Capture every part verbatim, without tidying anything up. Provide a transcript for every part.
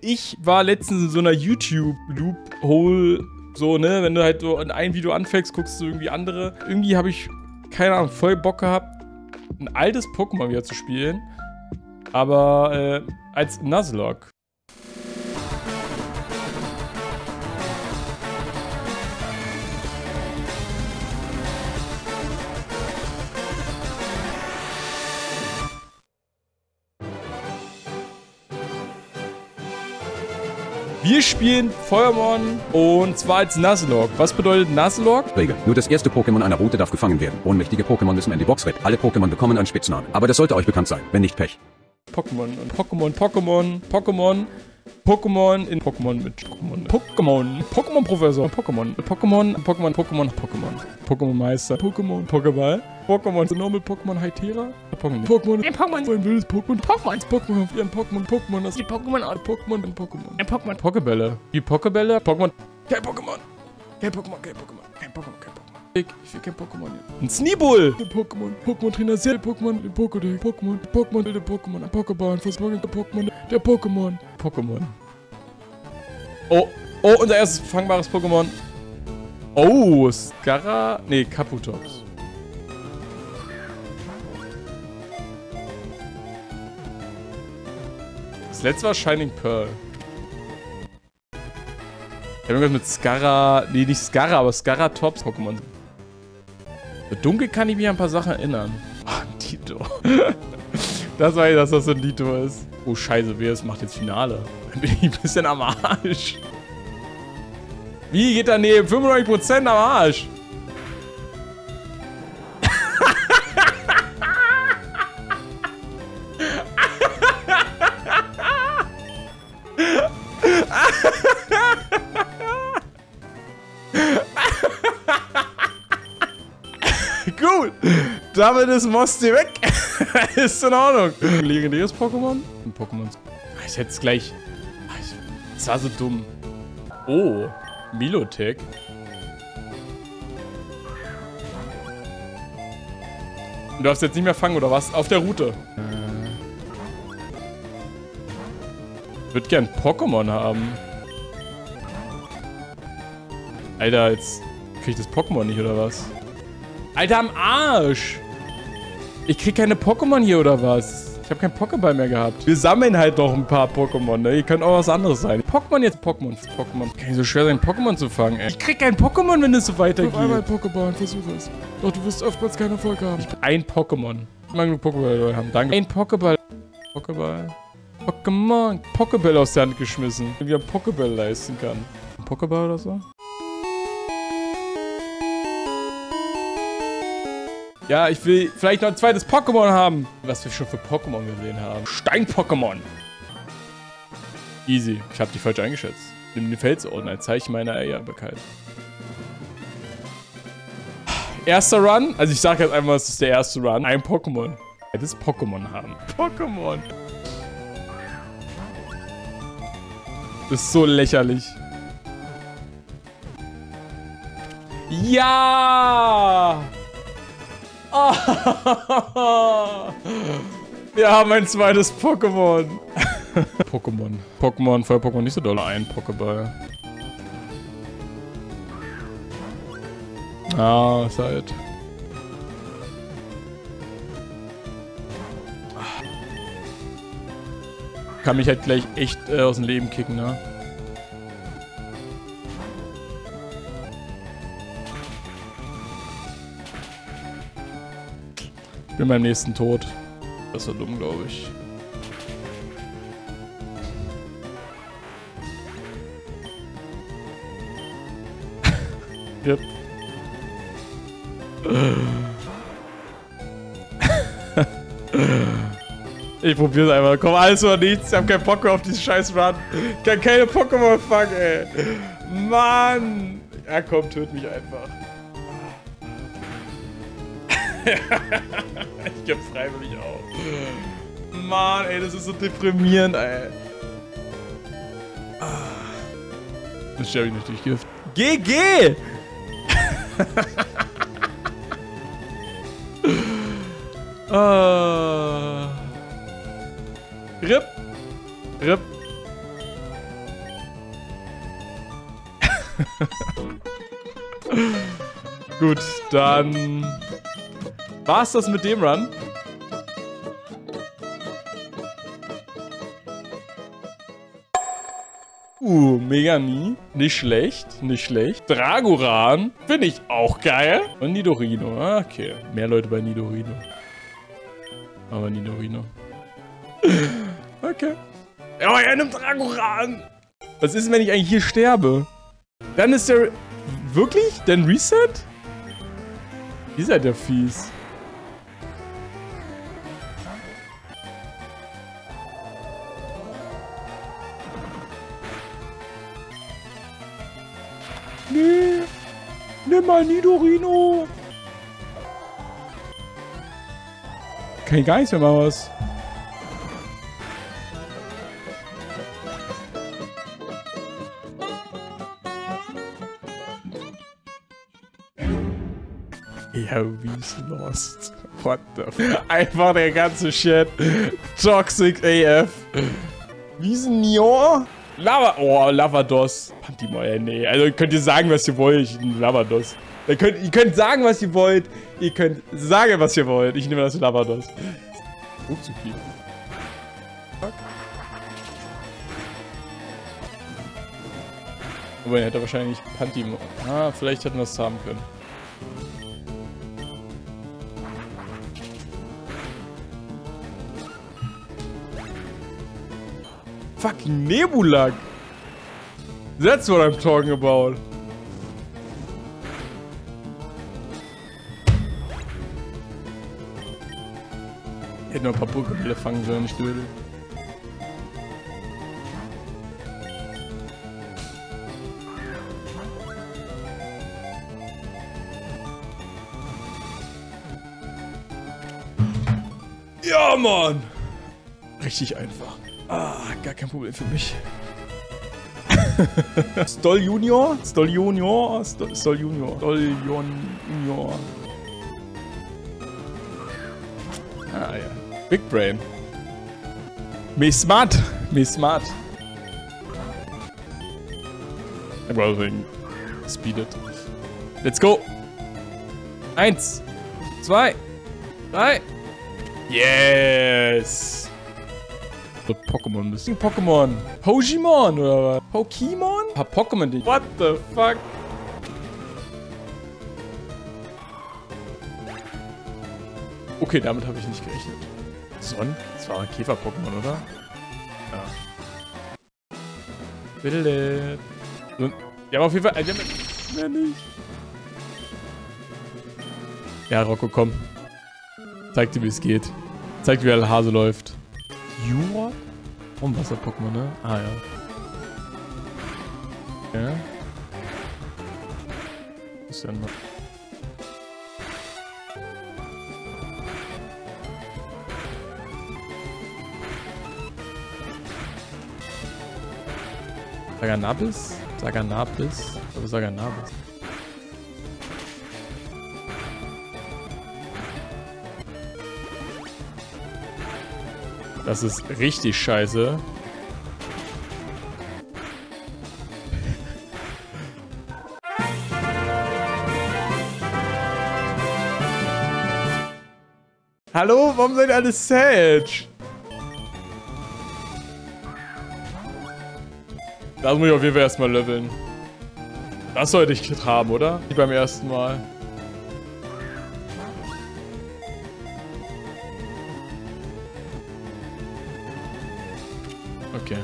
ich war letztens in so einer YouTube-Loophole, so, ne, wenn du halt so in ein Video anfängst, guckst du irgendwie andere. Irgendwie habe ich, keine Ahnung, voll Bock gehabt, ein altes Pokémon wieder zu spielen. Aber, äh, als Nuzlocke. Wir spielen Feuermon und zwar als Nuzlocke. Was bedeutet Nuzlocke? Regel. Nur das erste Pokémon einer Route darf gefangen werden. Ohnmächtige Pokémon müssen in die Box retten. Alle Pokémon bekommen einen Spitznamen. Aber das sollte euch bekannt sein, wenn nicht Pech. Pokémon und Pokémon, Pokémon, Pokémon, Pokémon in Pokémon mit Pokémon. Pokémon, Pokémon-Professor, Pokémon, Pokémon, Pokémon, Pokémon, Pokémon, Pokémon-Meister, Pokémon, Pokéball, Pokémon, Normal Pokémon, Hytera, Pokémon, Pokémon, ein Pokémon, ein wildes Pokémon, Pokémon, Pokémon, ein Pokémon, Pokémon, das ist Pokémon, ein Pokémon, ein Pokémon, ein Pokémon, Pokébälle, die Pokébälle, Pokémon, kein Pokémon, kein Pokémon, kein Pokémon, kein Pokémon, kein Pokémon. Ich will kein Pokémon hier. Ein Sneebull! Ein Pokémon. Pokémon-Trainer, sehr Pokémon, ein Pokédeck. Pokémon. Pokémon, der Pokémon. Ein Pokéball. Versprochen, der Pokémon. Der Pokémon. Pokémon. Oh. Oh, unser erstes fangbares Pokémon. Oh, Scarra. Nee, Kabutops. Das letzte war Shining Pearl. Ich hab irgendwas mit Scarra. Nee, nicht Scarra, aber Scarra-Tops Pokémon. Dunkel kann ich mich an ein paar Sachen erinnern. Oh, ein Dito. Das weiß ich, dass das so ein Dito ist. Oh, scheiße, wer es macht jetzt Finale. Dann bin ich ein bisschen am Arsch. Wie geht da neben fünfundneunzig Prozent am Arsch? Gut, damit ist Mosti weg. Ist in Ordnung. Legendäres Pokémon? Ein Pokémon. Ich hätte es gleich. Das war so dumm. Oh, Milotic. Du darfst jetzt nicht mehr fangen, oder was? Auf der Route. Ich würde gern Pokémon haben. Alter, jetzt krieg ich das Pokémon nicht, oder was? Alter, am Arsch! Ich krieg keine Pokémon hier, oder was? Ich habe keinen Pokéball mehr gehabt. Wir sammeln halt noch ein paar Pokémon, ne? Ihr könnt auch was anderes sein. Pokémon jetzt, Pokémon. Pokémon. Kann nicht so schwer sein, Pokémon zu fangen, ey. Ich krieg kein Pokémon, wenn es so weitergeht. Auf einmal ein Pokéball, versuch es. Doch, du wirst oftmals keinen Erfolg haben. Ich bin ein Pokémon. Ich mag nur Pokéball haben. Danke. Ein Pokéball. Pokéball. Pokémon. Pokéball aus der Hand geschmissen. Wie ein Pokéball leisten kann. Ein Pokéball oder so? Ja, ich will vielleicht noch ein zweites Pokémon haben. Was wir schon für Pokémon gesehen haben. Stein-Pokémon. Easy. Ich habe die falsch eingeschätzt. Nimm den Felsorden als Zeichen meiner Ehrbarkeit. Erster Run. Also ich sage jetzt einfach, es ist der erste Run. Ein Pokémon. Das Pokémon haben. Pokémon. Das ist so lächerlich. Ja! Oh. Wir haben ein zweites Pokémon. Pokémon. Pokémon, Feuer-Pokémon nicht so doll. Ein Pokéball. Ah, ist halt. Kann mich halt gleich echt äh, aus dem Leben kicken, ne? Ich bin beim nächsten tot. Das war dumm, glaube ich. Yep. Ich probier's einfach. Komm, alles oder nichts. Ich hab keinen Bock mehr auf diesen scheiß Run. Ich kann keine Pokémon fangen, ey. Mann. Ja, komm, töt mich einfach. Ich geb freiwillig auf. Mann, ey, das ist so deprimierend, ey. Das sterbe ich nicht durch Gift. G G! uh. Rip. Rip. Gut, dann war's das mit dem Run. Uh, Megani. Nicht schlecht, nicht schlecht. Dragoran. Finde ich auch geil. Und Nidorino. Okay, mehr Leute bei Nidorino. Aber Nidorino. Okay. Ja, er nimmt Dragoran. Was ist, wenn ich eigentlich hier sterbe? Dann ist der... Wirklich? Dann Reset? Ihr seid ja fies. Nee. Nimm mal Nidorino. Kann ich gar nichts mehr machen, was? Ja, wie's lost. What the f... Einfach der ganze Shit. Toxic A F. Wiesen Nior? Lava... Oh, Lavados. Pantimoy, nee. Also könnt ihr sagen, was ihr wollt. Ich nehme Lavados. Ihr könnt, ihr könnt sagen, was ihr wollt. Ihr könnt sagen, was ihr wollt. Ich nehme das Lavados. Oh, zu viel. Fuck. Aber er hätte wahrscheinlich Pantimoy... Ah, vielleicht hätten wir es haben können. Fucking Nebulak. That's what I'm talking about. Ich hätte noch ein paar Pokébälle fangen sollen, ich würde. Ja, Mann! Richtig einfach. Ah, gar kein Problem für mich. Stoll Junior? Stoll Junior? Stoll, Stoll Junior. Stoll Junior. Ah ja. Big Brain. Me smart. Me smart. I'm rolling. Speed it. Let's go. Eins. Zwei. Drei. Yes. Pokémon bist. Pokémon. Pokemon oder was? Pokémon? Ah, Pokémon nicht. What the fuck? Okay, damit habe ich nicht gerechnet. Son? Das war ein Käfer-Pokémon, oder? Ja. Bitte. Ja, aber auf jeden Fall. Äh, mehr nicht. Ja, Rocco, komm. Zeig dir, wie es geht. Zeig dir, wie der Hase läuft. Jura? Warum Wasser-Pokémon, ne? Ah, ja. Ja. Was ist denn noch? Saganabis? Saganabis? Oder Saganabis? Das ist richtig scheiße. Hallo, warum seid ihr alle Sage? Das muss ich auf jeden Fall erstmal leveln. Das sollte ich haben, oder? Wie beim ersten Mal. Okay.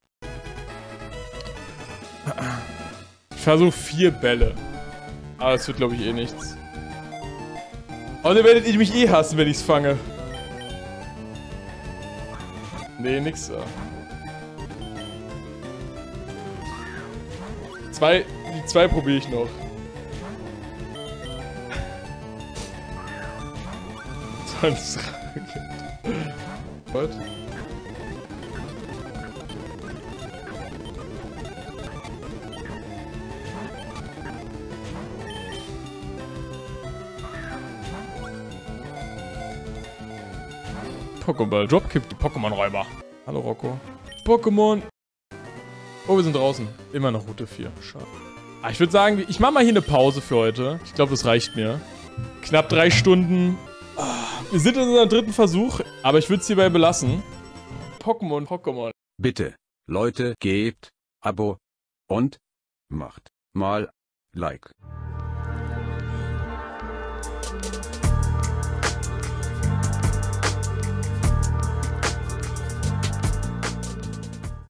Ich versuche vier Bälle. Aber das wird, glaube ich, eh nichts. Und dann werdet ihr mich eh hassen, wenn ich es fange. Nee, nix da. Zwei, die zwei probiere ich noch. Sonst. What? Pokéball. Dropkick, die Pokémon-Räuber. Hallo, Rocco. Pokémon. Oh, wir sind draußen. Immer noch Route vier. Schade. Ah, ich würde sagen, ich mache mal hier eine Pause für heute. Ich glaube, das reicht mir. Knapp drei Stunden. Wir sind in unserem dritten Versuch, aber ich würde es hierbei belassen. Pokémon, Pokémon. Bitte, Leute, gebt Abo und macht mal Like.